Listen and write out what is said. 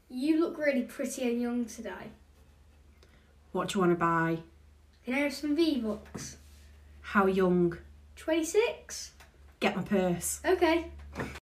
You look really pretty and young today. What do you want to buy? Can I have some VBucks? How young? 26? Get my purse. Okay.